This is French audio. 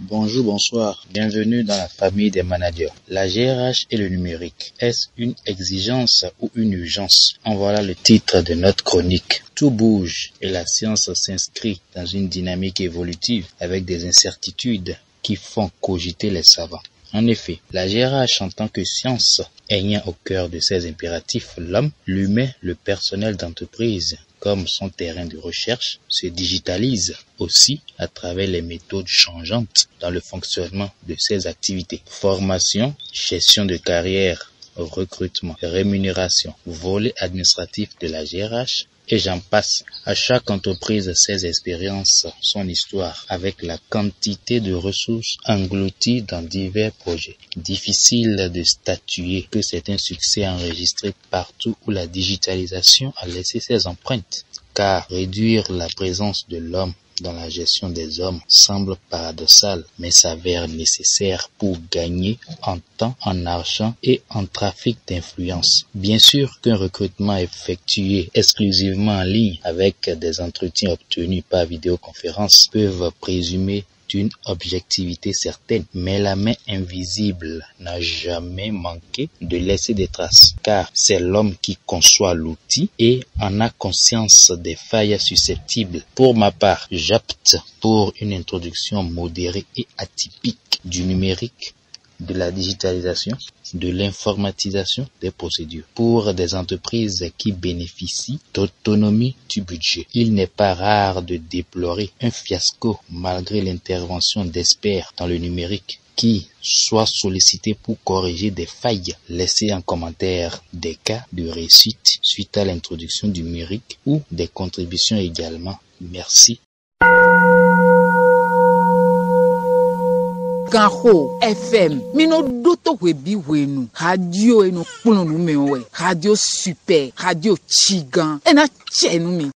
Bonjour, bonsoir. Bienvenue dans la famille des managers. La GRH et le numérique. Est-ce une exigence ou une urgence? En voilà le titre de notre chronique. Tout bouge et la science s'inscrit dans une dynamique évolutive avec des incertitudes qui font cogiter les savants. En effet, la GRH en tant que science ayant au cœur de ses impératifs l'homme, l'humain, le personnel d'entreprise comme son terrain de recherche, se digitalise aussi à travers les méthodes changeantes dans le fonctionnement de ses activités. Formation, gestion de carrière, recrutement, rémunération, volet administratif de la GRH, et j'en passe. À chaque entreprise, ses expériences, son histoire, avec la quantité de ressources englouties dans divers projets. Difficile de statuer que c'est un succès enregistré partout où la digitalisation a laissé ses empreintes, car réduire la présence de l'homme dans la gestion des hommes semble paradoxal, mais s'avère nécessaire pour gagner en temps, en argent et en trafic d'influence. Bien sûr qu'un recrutement effectué exclusivement en ligne avec des entretiens obtenus par vidéoconférence peuvent présumer d'une objectivité certaine, mais la main invisible n'a jamais manqué de laisser des traces, car c'est l'homme qui conçoit l'outil et en a conscience des failles susceptibles. Pour ma part, j'opte pour une introduction modérée et atypique du numérique, de la digitalisation, de l'informatisation des procédures. Pour des entreprises qui bénéficient d'autonomie du budget, il n'est pas rare de déplorer un fiasco malgré l'intervention d'experts dans le numérique qui soient sollicités pour corriger des failles. Laissez en commentaire des cas de réussite suite à l'introduction du numérique ou des contributions également. Merci. Ganho FM mino doto webi wenu radio eno kpunu me we radio super radio chigan ena chenu mi